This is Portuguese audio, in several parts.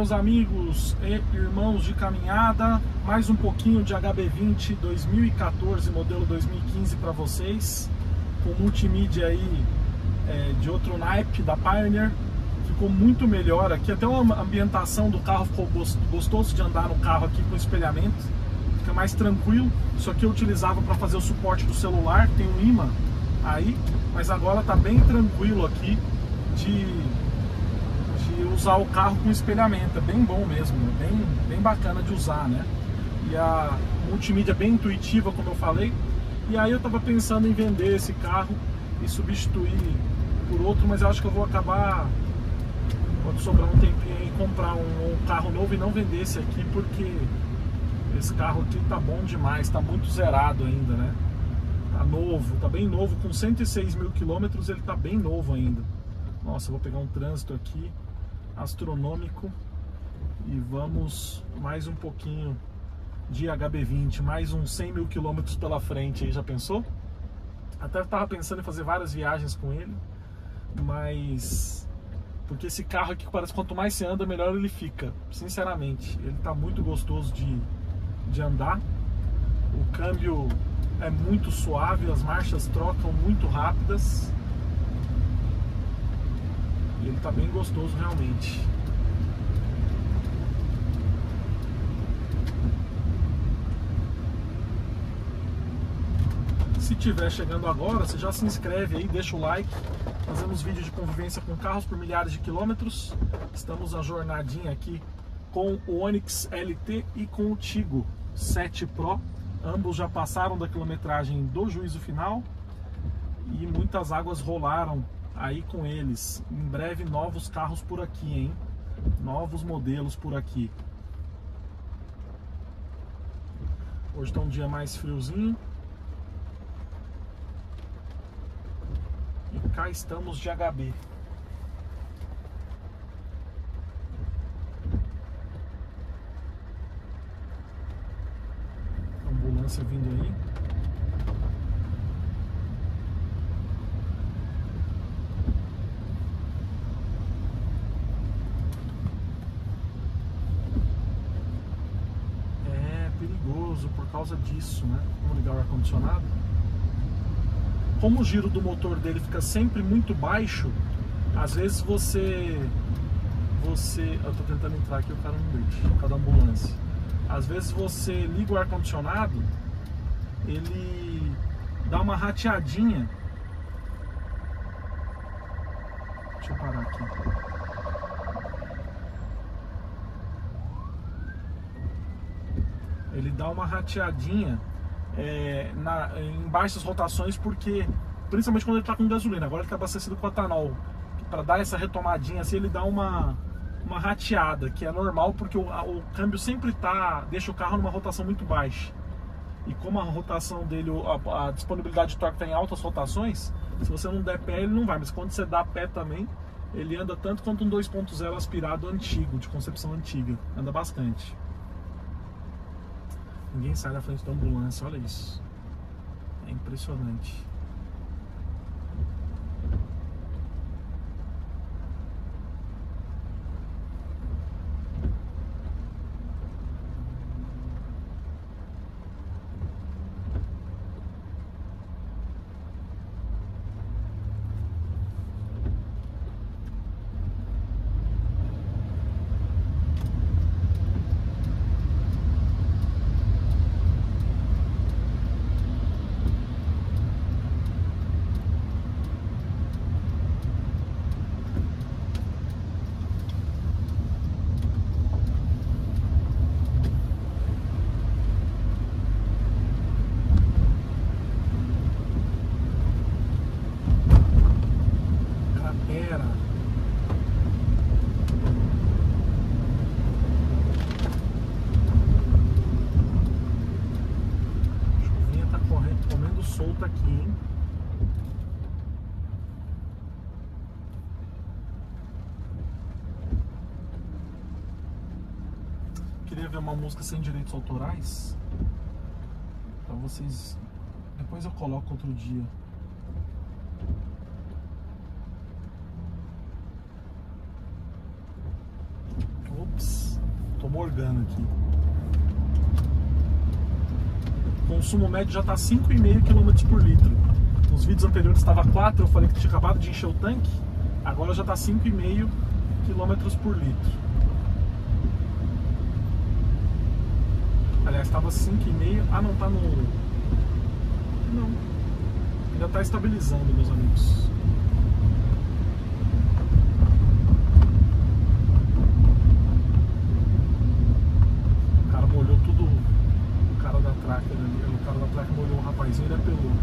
meus amigos e irmãos de caminhada, mais um pouquinho de HB20 2014, modelo 2015 para vocês, com multimídia aí de outro naipe da Pioneer. Ficou muito melhor aqui, até uma ambientação do carro ficou gostoso de andar no carro aqui com espelhamento, fica mais tranquilo. Isso aqui eu utilizava para fazer o suporte do celular, tem um imã aí, mas agora tá bem tranquilo aqui de usar o carro com espelhamento, é bem bom mesmo, é bem bacana de usar, né? E a multimídia é bem intuitiva, como eu falei. E aí eu tava pensando em vender esse carro e substituir por outro, mas eu acho que eu vou acabar, quando sobrar um tempinho aí, comprar um carro novo e não vender esse aqui, porque esse carro aqui tá bom demais, tá muito zerado ainda, né? Tá novo, tá bem novo, com 106 mil quilômetros ele tá bem novo ainda. Nossa, eu vou pegar um trânsito aqui astronômico e vamos mais um pouquinho de HB20, mais uns 100 mil quilômetros pela frente aí, já pensou? Até tava pensando em fazer várias viagens com ele, mas porque esse carro aqui parece que quanto mais você anda, melhor ele fica, sinceramente. Ele tá muito gostoso de andar, o câmbio é muito suave, as marchas trocam muito rápidas. E ele tá bem gostoso realmente. Se tiver chegando agora, você já se inscreve aí, deixa o like. Fazemos vídeo de convivência com carros por milhares de quilômetros. Estamos na jornadinha aqui com o Onix LT e com o Tigo 7 Pro. Ambos já passaram da quilometragem do juízo final e muitas águas rolaram aí com eles. Em breve novos carros por aqui, hein? Novos modelos por aqui. Hoje tá um dia mais friozinho. E cá estamos de HB. Ambulância vindo aí. Por causa disso, né? Vamos ligar o ar-condicionado. Como o giro do motor dele fica sempre muito baixo, às vezes eu tô tentando entrar aqui, o cara não deixa, por causa da ambulância. Às vezes você liga o ar-condicionado, ele dá uma rateadinha. Deixa eu parar aqui. Ele dá uma rateadinha em baixas rotações, porque principalmente quando ele está com gasolina. Agora ele está abastecido com etanol, para dar essa retomadinha assim, ele dá uma rateada, que é normal, porque o câmbio sempre deixa o carro numa rotação muito baixa. E como a rotação dele, a disponibilidade de torque está em altas rotações, se você não der pé ele não vai, mas quando você dá pé também, ele anda tanto quanto um 2.0 aspirado antigo, de concepção antiga, anda bastante. Ninguém sai da frente da ambulância, olha isso. É impressionante. Solta aqui, hein? Queria ver uma música sem direitos autorais pra vocês. Depois eu coloco outro dia. Tô morgando aqui. O consumo médio já tá 5,5 km por litro. Nos vídeos anteriores estava 4, eu falei que tinha acabado de encher o tanque. Agora já tá 5,5 km por litro. Aliás, estava 5,5. Ah, não, tá no... Não. Ainda tá estabilizando, meus amigos. O cara molhou tudo. O cara da tracker ali. O cara da tracker molhou o rapazinho e ele apelou.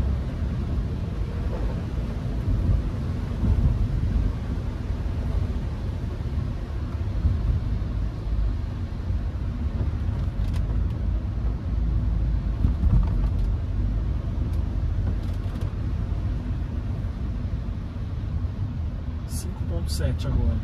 Agora.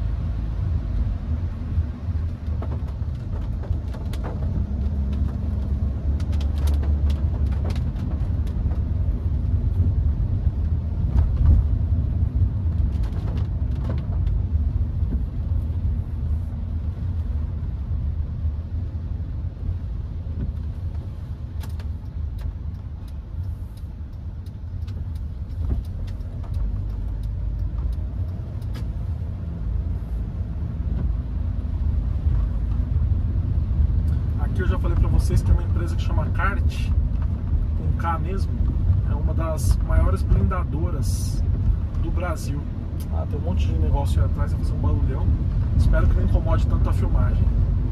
Eu já falei pra vocês que tem uma empresa que chama Kart, com K mesmo, é uma das maiores blindadoras do Brasil. Ah, tem um monte de negócio aí atrás, vai fazer um barulhão. Espero que não incomode tanto a filmagem.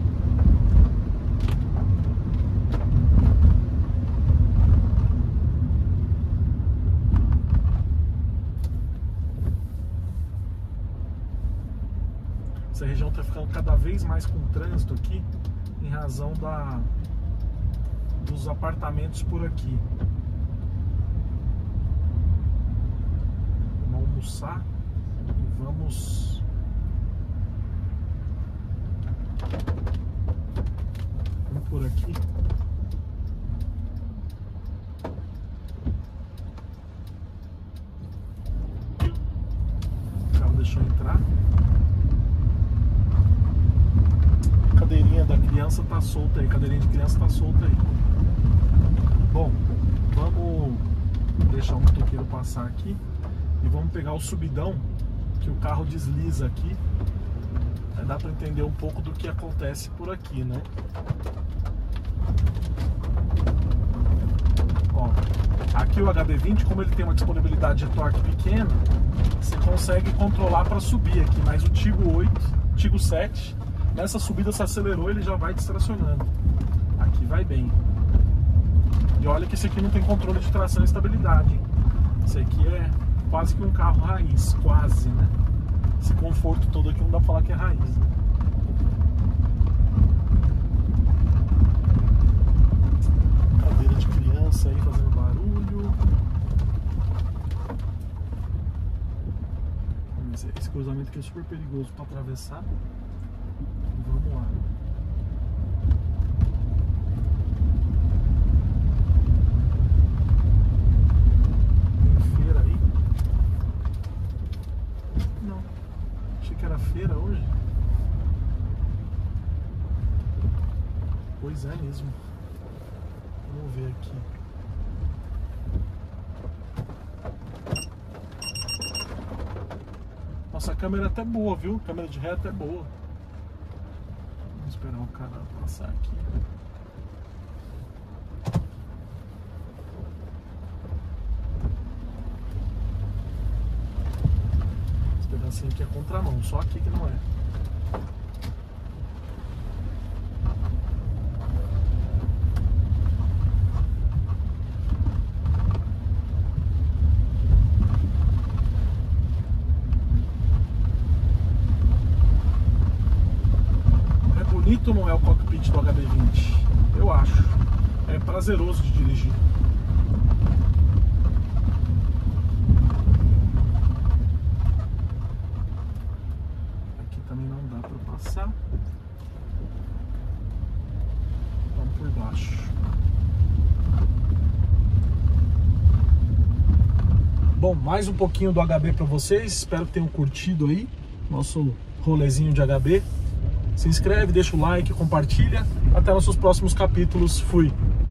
Essa região está ficando cada vez mais com trânsito aqui, em razão dos apartamentos por aqui. Vamos almoçar e vamos por aqui. O carro deixou entrar. Cadeirinha da criança tá solta aí, cadeirinha de criança tá solta aí. Bom, vamos deixar o motoqueiro passar aqui e vamos pegar o subidão, que o carro desliza aqui. Aí dá para entender um pouco do que acontece por aqui, né? Ó, aqui o HB20, como ele tem uma disponibilidade de torque pequena, você consegue controlar para subir aqui, mas o Tigo 7, nessa subida se acelerou, ele já vai distracionando. Aqui vai bem. E olha que esse aqui não tem controle de tração e estabilidade, hein? Esse aqui é quase que um carro raiz, quase, né? Esse conforto todo aqui não dá pra falar que é raiz, né? Cadeira de criança aí fazendo barulho. Esse cruzamento aqui é super perigoso para atravessar. Vamos lá. Tem feira aí? Não. Achei que era feira hoje. Pois é mesmo. Vamos ver aqui. Nossa, a câmera é até boa, viu? A câmera de reta é boa. Vamos esperar o cara passar aqui. Esse pedacinho aqui é contramão, só aqui que não é. Bonito não é o cockpit do HB20? Eu acho. É prazeroso de dirigir. Aqui também não dá para passar. Vamos por baixo. Bom, mais um pouquinho do HB para vocês. Espero que tenham curtido aí nosso rolezinho de HB. Se inscreve, deixa o like, compartilha. Até nossos próximos capítulos. Fui!